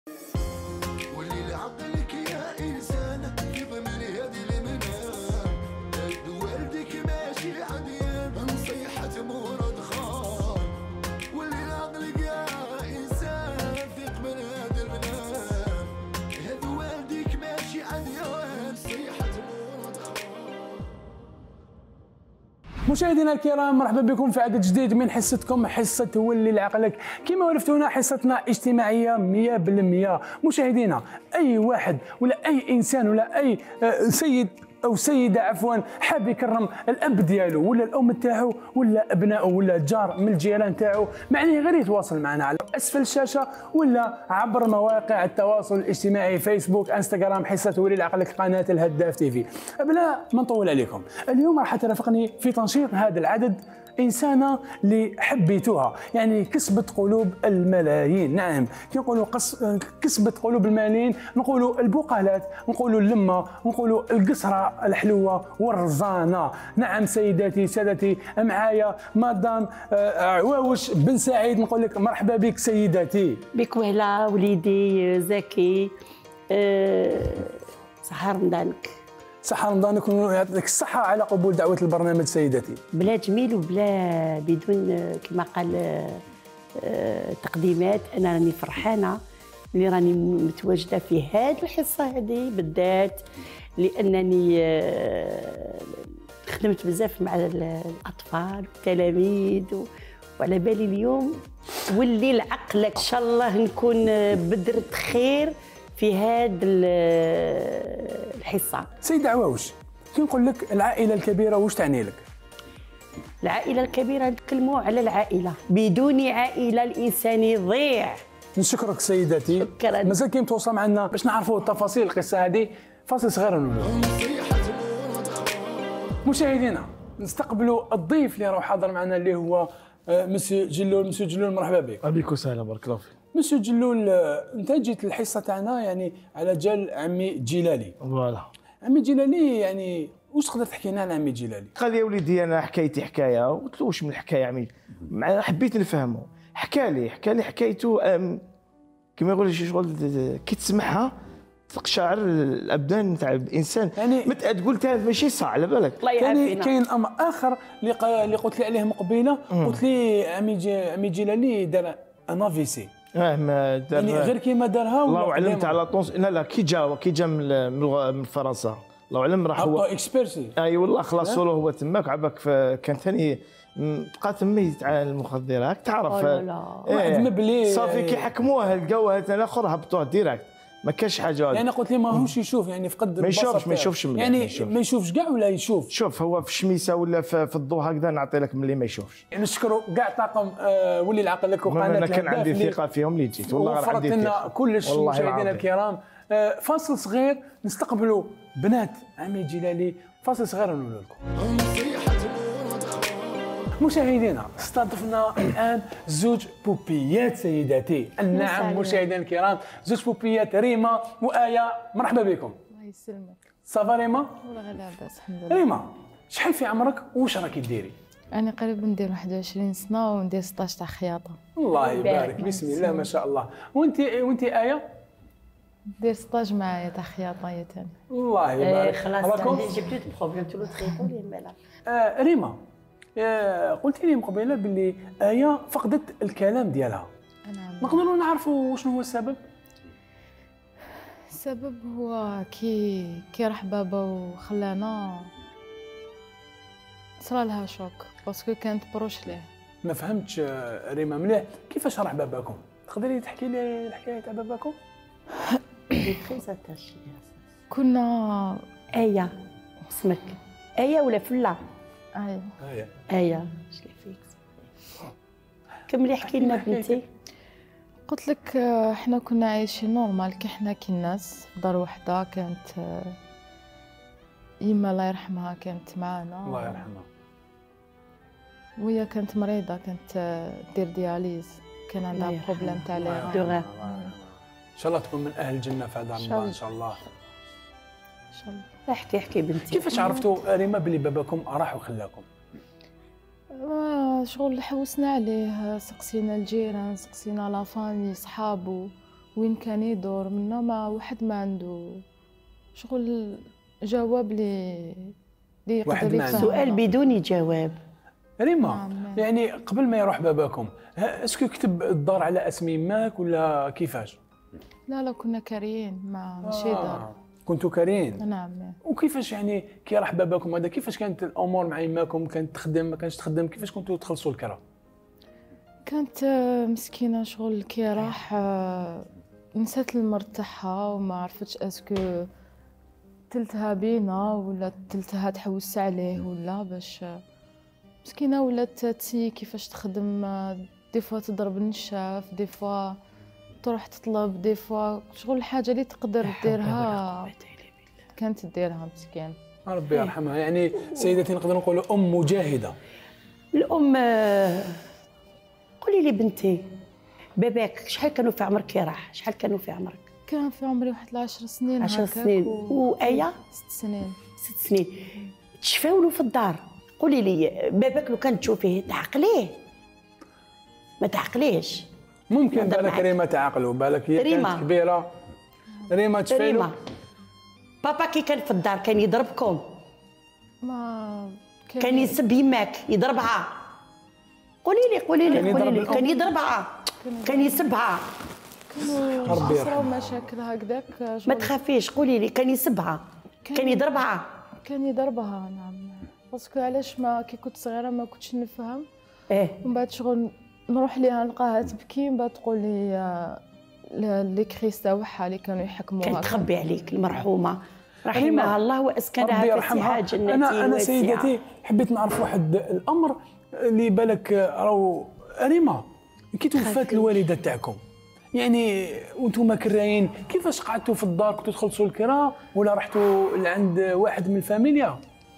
واللي لعقلك يا إنسان يضمن هذه المنام هاد والدك ماشي عديان نصيحة مراد خان واللي لعقلك يا إنسان ثق من هذا المنام هاد والدك ماشي عديان نصيحة مراد خان. مشاهدينا الكرام، مرحبا بكم في عدد جديد من حصتكم حصة ولي لعقلك. كما ولفتونا حصتنا اجتماعية 100%. مشاهدينا، أي واحد ولا أي إنسان ولا أي سيد أو سيدة عفوا حاب يكرم الأب ديالو ولا الأم تاعو ولا أبنائه ولا جار من الجيران تاعو، معنيه غير يتواصل معنا على أسفل الشاشة ولا عبر مواقع التواصل الاجتماعي فيسبوك انستغرام حصة ولي لعقلك قناة الهداف تيفي. بلا ما نطول عليكم، اليوم راح ترافقني في تنشيط هذا العدد إنسانة اللي حبيتوها، يعني كسبت قلوب الملايين. نعم، كي نقولوا كسبت قلوب الملايين نقولوا البقالات، نقولوا اللمة، نقولوا القصرة الحلوة والرزانة. نعم سيداتي سادتي، معايا مدام عواوش بن سعيد. نقول لك مرحبا بك سيداتي. بك وهلا وليدي زكي، صحة رمضانك. صحة رمضانك ويعطيك الصحة على قبول دعوة البرنامج سيدتي. بلا جميل وبلا بدون كما قال تقديمات، أنا راني فرحانة اللي راني متواجدة في هذه الحصة هذه بالذات، لأنني خدمت بزاف مع الأطفال والتلاميذ، وعلى بالي اليوم ولي لعقلك إن شاء الله نكون بذرة خير في هذه الحصة. سيدة عواوش، كي نقول لك العائلة الكبيرة واش تعني لك؟ العائلة الكبيرة نتكلموا على العائلة، بدون عائلة الإنسان يضيع. نشكرك سيداتي. شكرا. مازال كاين متواصل معنا باش نعرفوا تفاصيل القصة هذه. فاصل صغير ونولوا. مشاهدينا، نستقبلوا الضيف اللي راه حاضر معنا اللي هو مسيو جلول. مسيو جلول مرحبا بك. بك وسهلا، بارك الله فيك. مسيو جلول، انت جيت الحصه تاعنا يعني على جال عمي جلالي. فوالا. عمي جلالي، يعني واش تقدر تحكي لنا على عمي جلالي؟ قال يا وليدي انا حكايتي حكايه، قلت له واش من الحكايه عمي؟ حبيت نفهمه، حكى لي حكايته كما يقول شغل كي تسمعها تقشعر الابدان تاع الانسان. يعني تقول ماشي صح على بالك. كاين امر اخر اللي قلت لي عليه مقبيله، قلت لي عمي جلالي دار انافيسي. ما دار يعني غير كيما دارها الله اعلم تاع لا لا كي جا من فرنسا الله اعلم راح هو اكسبيرسي. اي والله خلاصوا له هو تماك عباك كان ثاني بقى تمي تاع المخدرات راك تعرف. واحد مبلي صافي كي حكموه لقاوه الاخر هبطوه ديراكت، ما كاش حاجه. يعني قلت لي ماهوش يشوف، يعني فقد ما يشوفش يعني ما يشوفش كاع ولا يشوف؟ شوف هو في الشميسه ولا في الضوء هكذا نعطي لك ملي ما يشوفش. يعني نشكروا كاع طاقم ولي لعقلك وقناه انا كان عندي ثقه فيهم اللي جيت، والله راه عندي ثقه. لنا كلش مشاهدينا الكرام. فاصل صغير نستقبلوا بنات عمي جلالي. فاصل صغير ونقول لكم. مشاهدينا، استضفنا الان زوج بوبيات سيداتي. نعم مشاهدينا الكرام، زوج بوبيات ريما وآية. مرحبا بكم. الله يسلمك. صافا ريما؟ والله غير لاباس الحمد لله. ريما، شحال في عمرك واش راكي ديري؟ انا قريب ندير 21 سنه وندير 16 تاع خياطه. الله يبارك، بسم الله ما شاء الله. وانت آية؟ ندير 16 معايا تاع خياطه هي ثاني. الله يبارك. خلاص جبت البروبليم تولو تخيطوا لي المالا. ريما، قلتي لي مقبله باللي آية فقدت الكلام ديالها. نقدروا نعرفوا شنو هو السبب؟ السبب هو كي راح بابا وخلانا صرالها شوك باسكو كانت بروش ليه. ما فهمتش ريما مليح، كيفاش راح باباكم؟ تقدري تحكي لي الحكايه تاع باباكم؟ كنا آية، اسمك آية ولا فلا؟ آية اش فيك؟ كملي احكي لنا بنتي. قلت لك احنا كنا عايشين نورمال كي حنا كي الناس في دار وحده. كانت يما الله يرحمها كانت معانا. الله يرحمها. وهي كانت مريضه، كانت دير دياليز، كان عندها بروبليم تاع لي. ان شاء الله تكون من اهل الجنه في هذا رمضان ان شاء الله. ان شاء الله. احكي بنتي. كيفاش عرفتوا ريما بلي باباكم راح وخلاكم؟ شغل حوسنا عليه، سقسينا الجيران، سقسينا لا فامي، صحابو، وين كان يدور منا ما واحد ما عنده شغل جواب لي واحد يقدر ما عنده. يفهمنا. سؤال بدون جواب. ريما، نعم. يعني قبل ما يروح باباكم اسكو كتب الدار على اسم يماك ولا كيفاش؟ لا كنا كاريين ما ماشي دار. كنتوا كارين. نعم. وكيفاش يعني كي راح باباكم هذا كيفاش كانت الامور مع يماكم؟ كانت تخدم ما كانش تخدم؟ كيفاش كنتوا تخلصوا الكرا؟ كانت مسكينة شغل كي راح نسات المرض تاعها وما عرفتش اسكو تلتها بينا ولا تلتها تحوس عليه ولا باش مسكينة ولات تسي كيفاش تخدم. دي فوا تضرب النشاف، دي فوا تروح تطلب، دي فوا شغل الحاجة اللي تقدر ديرها كانت ديرها مسكين. ربي يرحمها. يعني سيدتي نقدر نقولوا ام مجاهده. الام قولي لي بنتي، باباك شحال كانوا في عمرك كي راح؟ شحال كانوا في عمرك؟ كان في عمري واحد 10 سنين 10 هكاك سنين. وآية 6 سنين. 6 سنين. تشفاولو في الدار. قولي لي باباك لو كان تشوفيه تعقليه؟ ما تعقليش؟ ممكن نهضر بالك معاك. ريما تعقلوا، بالك هي ريما. كانت كبيره. ريما تفعلوا. ريما، بابا كي كان في الدار كان يضربكم؟ ما كان يسب يماك يضربها؟ قولي لي قولي كان لي يضرب قولي لي. الأم؟ كان يضربها؟ كان يسبها؟ كانوا ربي صراو يرحمها. مشاكل هكذاك. ما شغل تخافيش قولي لي. كان يسبها؟ كان يضربها؟ كان يضربها. نعم. باسكو علاش ما كي كنت صغيره ما كنتش نفهم. ايه. ومن بعد شغل نروح ليها نلقاها تبكي، من بعد تقول لي لي كريس تاعها اللي كانوا يحكموها كانت تخبي عليك المرحومه رحمها ريما، الله ربي واسكنها يرحمها. فسيحه جنتي انا واسعة. سيدتي حبيت نعرف واحد الامر اللي بالك راهو ريما كي توفات خافيش. الوالده تاعكم، يعني وانتم كرايين كيفاش قعدتوا في الدار؟ كنتوا تخلصوا الكرا ولا رحتوا لعند واحد من الفاميليا؟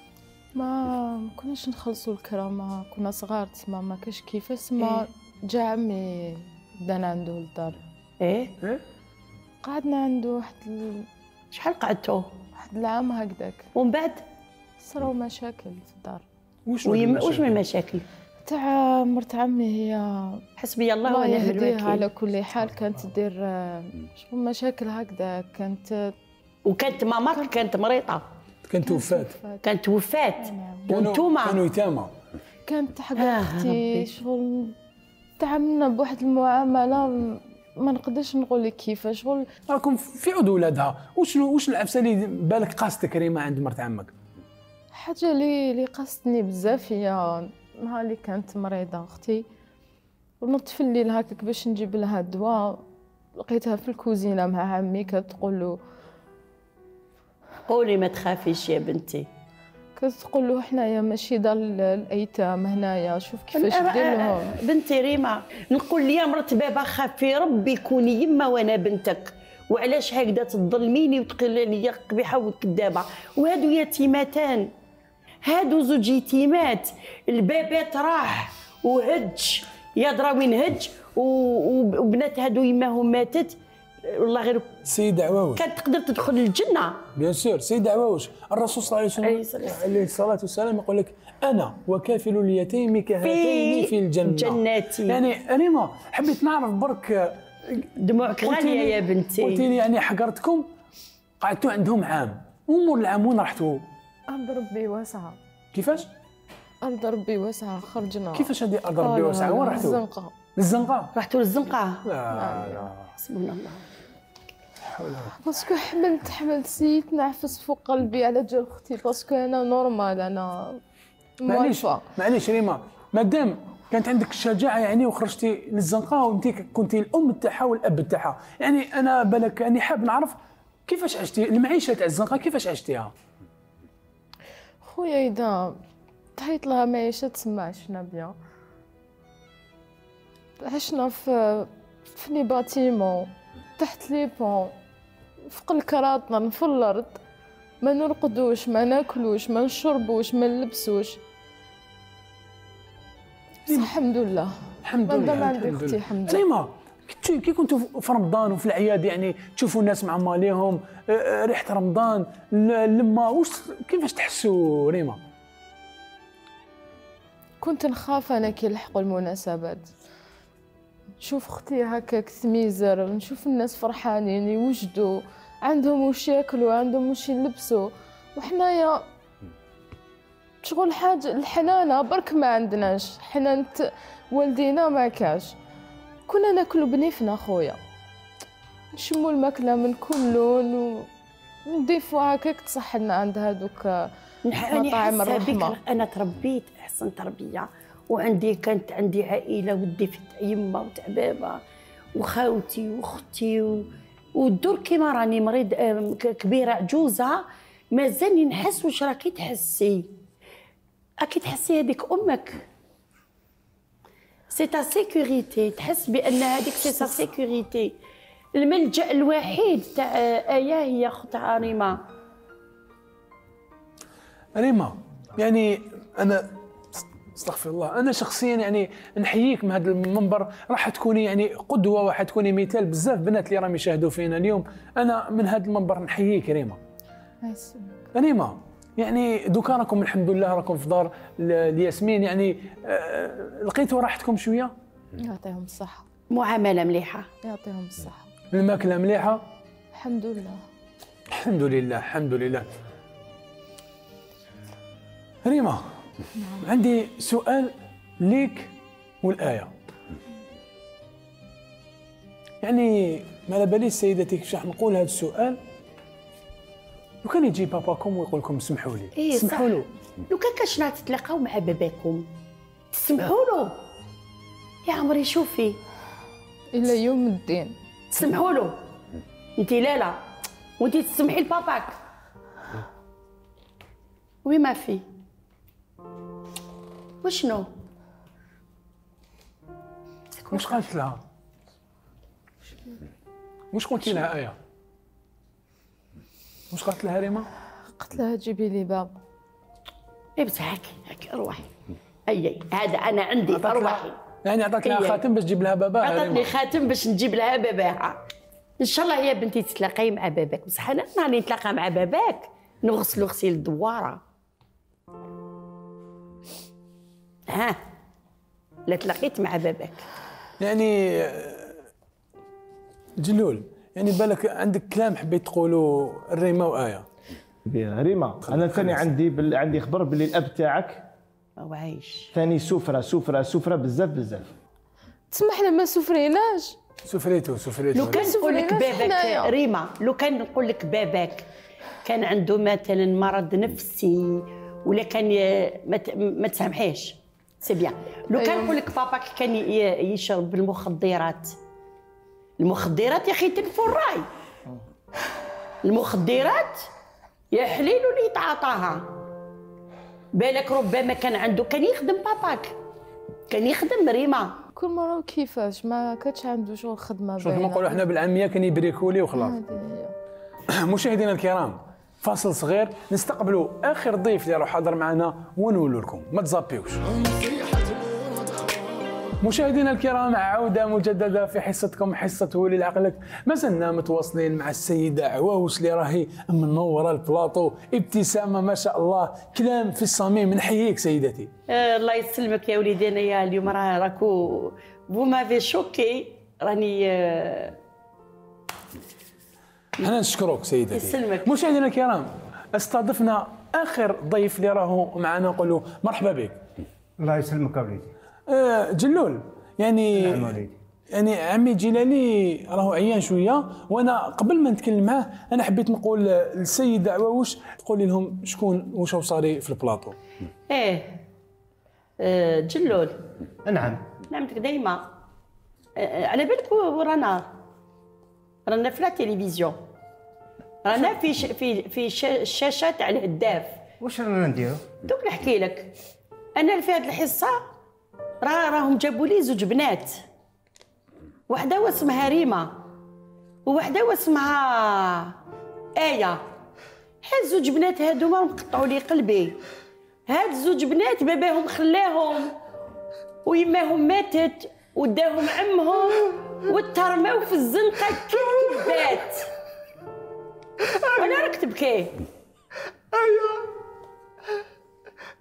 ما كناش نخلصوا الكرا، ما كنا صغار تسمى ما كاش كيفاش ما جا عمي دانا عنده الدار. ايه. إيه؟ قعدنا عنده واحد شحال قعدتوا؟ واحد العام هكذاك. ومن بعد صراو مشاكل في الدار واش واش من مشاكل؟ تاع مرت عمي. هي حسبي الله الله ونعم يهديها الوكيل. على كل حال كانت دير شغل مشاكل هكذا. كانت وكانت ماماك كانت مريضه؟ كانت وفات. كانت وفات. كانوا وانتوما يتامى. كانت حق ربي. اختي شغل تعاملنا بواحد المعامله ما نقدرش نقول لك كيفاش. شغل راكم في عود ولادها، واش العفسه اللي بالك قاصتك ريما عند مرت عمك؟ حاجه اللي قاستني بزاف هي نهار اللي كانت مريضه اختي ونط في الليل هكاك باش نجيب لها الدواء، لقيتها في الكوزينه مع عمي كتقول له قولي ما تخافيش يا بنتي. كتقول له حنايا ماشي دار الايتام هنايا، شوف كيفاش دير لهم. بنتي ريما نقول لي مرت بابا خافي ربي كوني يما وانا بنتك، وعلاش هكذا تظلميني وتقولي لي قبيحه وكذابه؟ وهادو يتيمتان، هادو زوج يتيمات. البابات راح وهج يا درا وين هج، وبنات هادو يماهم ماتت والله غير سيدة عواوش كانت تقدر تدخل الجنه. بيان سور. سيدة عواوش الرسول صلى الله عليه وسلم عليه الصلاة والسلام يقول لك أنا وكافل اليتيم كهاتين في الجنة. جناتي. يعني ريما حبيت نعرف برك دموعك غاليه يا بنتي. قلتي لي يعني حقرتكم قعدتوا عندهم عام، ومور العام وين رحتوا؟ أرض ربي واسعة. كيفاش؟ أرض ربي واسعة خرجنا. كيفاش هذه أرض ربي واسعة؟ وين رحتوا؟ الزنقة. للزنقة؟ رحتوا للزنقه؟ لا حسبنا الله. باسكو حملت سيت نعفس فوق قلبي على جال اختي، باسكو انا نورمال انا معليش موالفه. معليش ريما، مادام كانت عندك الشجاعه يعني وخرجتي للزنقه وانت كنتي الام تاعها والاب تاعها، يعني انا بالك اني حاب نعرف كيفاش عشتي المعيشه تاع الزنقه، كيفاش عشتيها؟ خويا اذا تحيط لها معيشه تسمى عشنا بيان. عشنا في لي باتيمون تحت لي بون فوق الكراطن في الارض، ما نرقدوش ما ناكلوش ما نشربوش ما نلبسوش. الحمد لله. الحمد ما لله. دام عندي الحمد اختي لله. الحمد لله. ريما كي كنتوا في رمضان وفي الاعياد يعني تشوفوا الناس مع ماليهم ريحه رمضان لما واش كيفاش تحسوا ريما؟ كنت نخاف انا كي نلحقوا المناسبات، نشوف اختي هكاك تميزر، نشوف الناس فرحانين يوجدوا عندهم واش ياكلوا، عندهم واش يلبسوا، وحنايا شغل حاجه الحنانه برك ما عندناش، حنانة والدينا ما كاش. كنا ناكلوا بنيفنا خويا، نشموا الماكله من كل لون ونضيفوا هكاك تصح لنا عند هذوك مطاعم الرحمه. انا تربيت احسن تربيه، كانت عندي عائله، ودي في يمه وتعبابه وخاوتي واختي والدور كيما راني مريض كبيره عجوزه، مازالني نحس واش راكي تحسي. راكي تحسي هذيك امك، سي تا سيكوريتي، تحس بان هذيك سي تا سيكوريتي. الملجأ الوحيد تاع آية هي اختها ريما. ريما يعني انا استغفر الله، انا شخصيا يعني نحييك من هذا المنبر، راح تكوني يعني قدوه وراح تكوني مثال بزاف بنات اللي راهم يشاهدوا فينا اليوم. انا من هذا المنبر نحييك ريما. ريما يعني دوكا راكم الحمد لله راكم في دار الياسمين، يعني لقيتوا راحتكم شويه؟ يعطيهم الصحه. معامله مليحه. يعطيهم الصحه. الماكله مليحه؟ الحمد لله. الحمد لله الحمد لله. ريما عندي سؤال ليك والآية. يعني ما على باليش سيدتي كيفاش راح نقول هذا السؤال. لو كان يجي باباكم ويقول لكم سمحوا لي، إيه سمحوا له. لو كان كاشنا تتلاقاو مع باباكم تسمحوا له؟ يا عمري شوفي الى يوم الدين تسمحوا له. انت لا وانت تسمحي لباباك وي ما في وشنو؟ واش قالت لها؟ واش قلتي لها آية؟ واش قالت لها ريما؟ قلت لها جيبي لي باب. اي بس هاكي روحي. اي هذا انا عندي روحي. يعني عطاك لها خاتم باش تجيب لها باباها؟ عطاتني خاتم باش نجيب لها باباها. ان شاء الله يا بنتي تتلاقي مع باباك، بصح انا راني نتلاقى مع باباك نغسلو غسيل الدواره. ها لا تلاقيت مع باباك يعني جلول، يعني بالك عندك كلام حبيت تقولوا ريما وآية؟ ريما انا ثاني عندي خبر باللي الاب تاعك هو عايش ثاني سفره بزاف. تسمح لنا ما سفريناش. سفريتو لو كان نقول لك باباك ريما، لو كان نقول لك باباك كان عنده مثلا مرض نفسي ولا كان ما تسامحيش سي بيان. لو كان نقول لك باباك كان يشرب المخدرات يا اخي تلفوا الراي. المخدرات يا حليل اللي يتعاطاها. بالك ربما كان عنده، كان يخدم باباك، كان يخدم ريما. كل مره كيفاش ما كانش عنده شغل خدمه. شوف كما نقولوا احنا بالعاميه كان يبريكولي وخلاص. مشاهدينا الكرام فاصل صغير، نستقبلوا اخر ضيف اللي راح حاضر معنا ونقول لكم ما تزابيوش. مشاهدينا الكرام عودة مجددة في حصتكم حصة ولي لعقلك. ما زلنا متواصلين مع السيدة عواوش اللي راهي منورة البلاطو، ابتسامة ما شاء الله، كلام في الصميم. نحييك سيدتي. الله يسلمك يا وليدي. انايا اليوم راكو فو مافي شوكي، راني احنا نشكروك سيدتي. يسلمك. مشاهدينا الكرام استضفنا اخر ضيف اللي راهو معنا، نقولوا مرحبا بك. الله يسلمك وليدي. جلول يعني نعم وليدي. يعني عمي جلالي راهو عيان شويه، وانا قبل ما نتكلم معاه انا حبيت نقول للسيده عواوش تقولي لهم شكون واش صاري في البلاطو. جلول. نعم نعمتك دايما. على بالك رانا في لا تلفزيون، رانا في الشاشه تاع الهداف. واش رانا نديرو؟ دوك نحكي لك. انا في هذه الحصه راهم جابوا لي زوج بنات، وحده واسمها ريما ووحده واسمها آية. هاد زوج بنات هادوما مقطعوا لي قلبي. هاد زوج بنات باباهم خلاهم ويماهم ماتت وداهم عمهم وترماو في الزنقه كبات. وانا راك تبكي. ايوه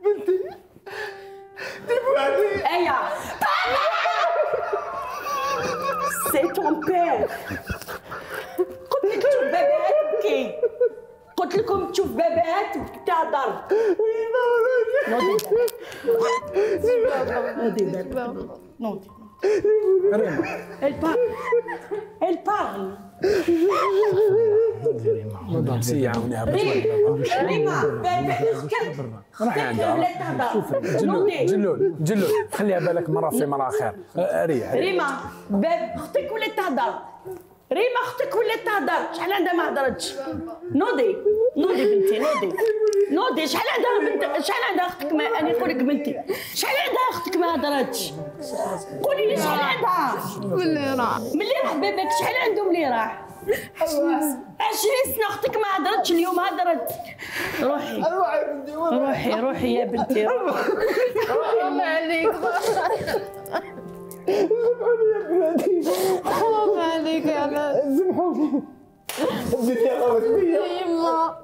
بنتي جيبوا علي. آية سي تون بير. قلت لك تشوف باباها تبكي، قلت لكم تشوف باباها تهضر. نوضي Elle parle. نسي يعاونيها ريما راح عندها. جلول خليها بالك مرة في مرة خير. ريح ريما باب اختك ولات تهضر. ريما اختك ولات تهضر، شحال عندها ما هضرتش. نوضي بنتي نوضي. شحال عندها بنت، شحال عندها اختك ما انا نقول لك بنتي، شحال عندها اختك ما هضرتش؟ قولي لي شحال عندها؟ ملي راح باباك شحال عنده ملي راح؟ 20 سنة اختك ما هضرتش، اليوم هضرت. روحي يا بنتي حرام عليك حرام عليك يا ناس. سمحوني الدنيا غابت بيا يما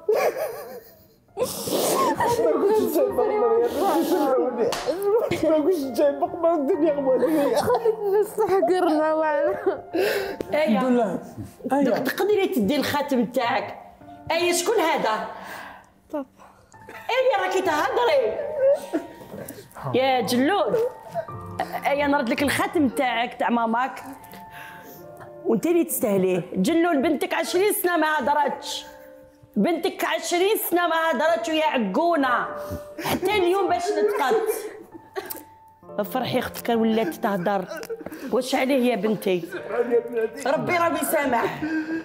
ما كنتش جاي بقبر يا بنتي. سمحوني ما كنتش جاي بقبر، الدنيا غابت بيا. نستحقرنا وعلا. ايا دوك تقدري تدي الخاتم تاعك. ايا شكون هذا؟ طب ايا راكي تهضري يا جلول. ايا نرد لك الخاتم تاعك تاع ماماك وانت اللي تستاهليه. جلول بنتك 20 سنه ما هضرتش، بنتك 20 سنه ما هضرتش وهي عقونه حتى اليوم باش نطقت. فرحي اختك ولات تهضر. واش عليه يا بنتي؟ ربي راه يسامح.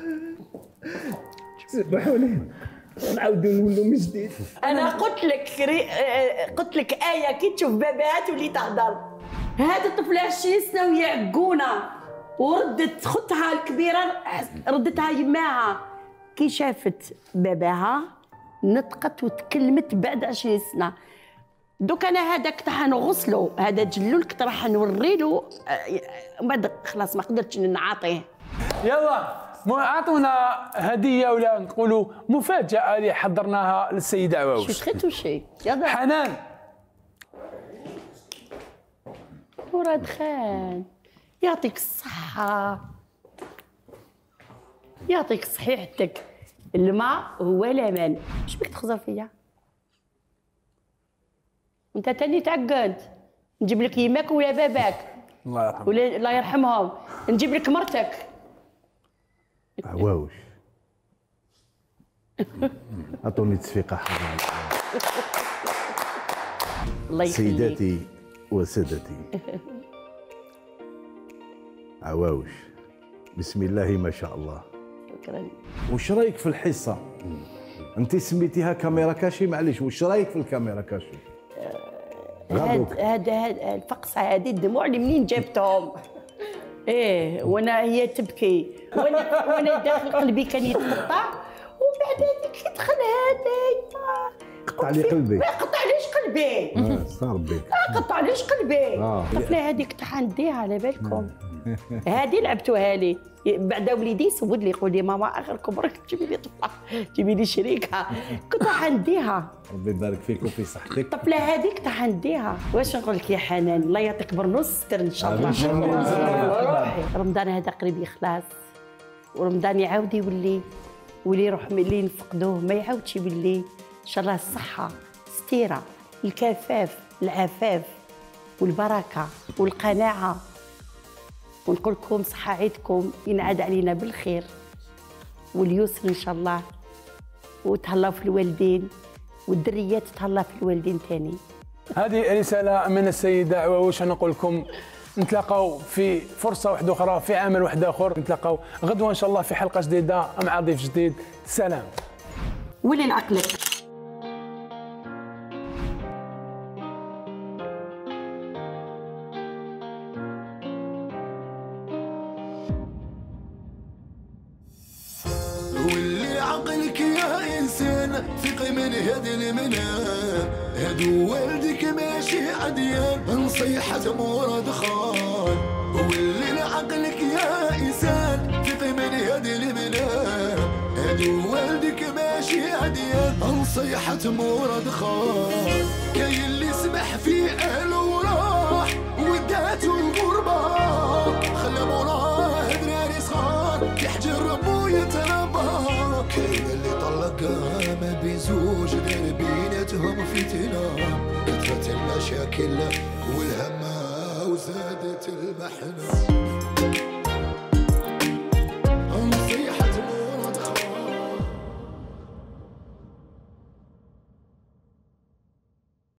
سمحوني نعاودو نولو من جديد. انا قلت لك ايه كي تشوف باباها تولي تهضر. هذه الطفله 20 سنه وهي عقونه، وردت اختها الكبيره ردتها يماها كي شافت باباها نطقت وتكلمت بعد 20 سنه. دوك انا هذاك راح نغسلو، هذا جلولك راح نوريلو بعد خلاص ما قدرتش نعاطيه. يلا اعطونا هديه ولا نقولوا مفاجاه اللي حضرناها للسيده عواوش. شو تخيتو شي يلا حنان مراد خان يعطيك الصحة، يعطيك صحيحتك. الماء هو الأمان. اش بك تخزر فيا؟ انت تاني تعقد. نجيب لك يماك ولا باباك الله يرحمه ولا الله يرحمهم، نجيب لك مرتك. عواوش اعطوني تصفيقه حاره. الله يخليك. سيداتي وسادتي، عواوش بسم الله ما شاء الله. شكرا. وش رايك في الحصه؟ انت سميتيها كاميرا كاشي، معليش واش رايك في الكاميرا كاشي؟ هذا الفقصه هذه الدموع اللي منين جابتهم؟ ايه وانا هي تبكي وانا داخل قلبي كان يتقطع، وبعد هذيك يدخل هذا قطع لي قلبي. ما قطعليش قلبي. صار بك ما قطعليش قلبي. الطفله هذيك تاع نديها على بالكم. هذه لعبتوها لي بعد وليدي يسود لي يقول لي ماما اخركم راك تجيبي لي طفله، تجيبي لي شريكه. كنت راح نديها. ربي يبارك فيك وفي صحتك. الطفله هذيك راح نديها. واش نقول لك يا حنان، الله يعطيك برنوس ستر ان شاء الله. رمضان هذا قريب يخلص، ورمضان يعاود يولي يروح اللي نفقدوه ما يعاودش يولي. ان شاء الله الصحه ستيره الكفاف العفاف والبركه والقناعه. ونقول لكم صحة عيدكم ينعاد علينا بالخير واليسر ان شاء الله، وتهلاو في الوالدين والدريات تهلا في الوالدين تاني. هذه رسالة من السيدة عواوش. نقول لكم نتلاقاو في فرصة واحدة أخرى، في عمل واحد آخر. نتلاقاو غدوة إن شاء الله في حلقة جديدة مع ضيف جديد. سلام. ولين عقلك. واللي عقلك يا إنسان ثق من هاد المنام، هادو والدك ماشي عديان نصيحة مراد خان. واللي عقلك يا إنسان ثق من هاد المنام، هادو والدك ماشي عديان نصيحة مراد خان. كاين اللي سمح في أهله وراح وداتو الغربة، خلى مراه كاين اللي طلقها ما بين زوج دار بيناتهم فتنة كثرت المشاكل والهمة وزادت المحنة